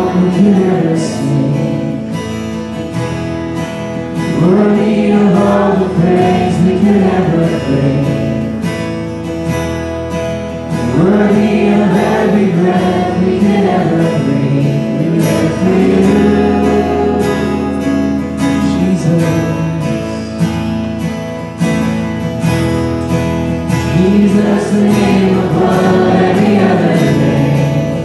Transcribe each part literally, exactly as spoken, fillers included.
one who can never see. Worthy of all the praise we can ever bring. Worthy of every breath we can ever breathe. We live for you, Jesus. Jesus, the name above every other name.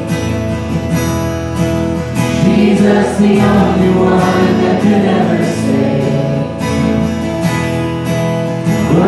Jesus, the only one that could ever save.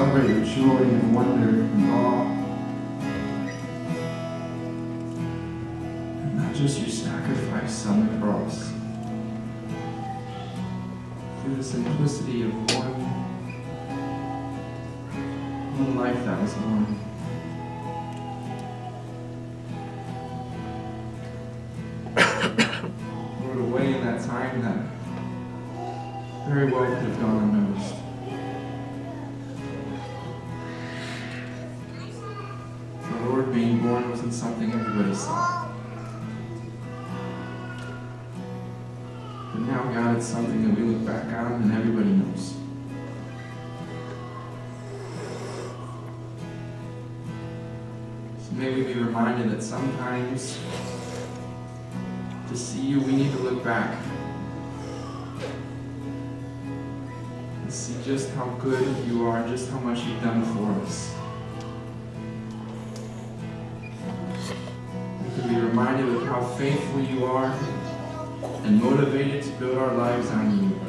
celebrate your joy and wonder and awe. And not just your sacrifice on the cross. Through the simplicity of one, one life that was born. Lord, a way in that time that very well could have gone unnoticed. The Lord being born wasn't something everybody saw. But now, God, it's something that we look back on and everybody knows. So may we be reminded that sometimes to see you, we need to look back and see just how good you are, just how much you've done for us. We can be reminded of how faithful you are and motivated to build our lives on you.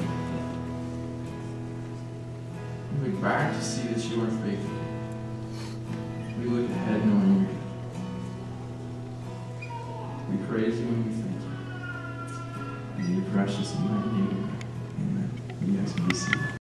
We look back to see that you are faithful. We look ahead knowing you. We praise you and we thank you. In your precious and mighty name, amen. You guys can be seated.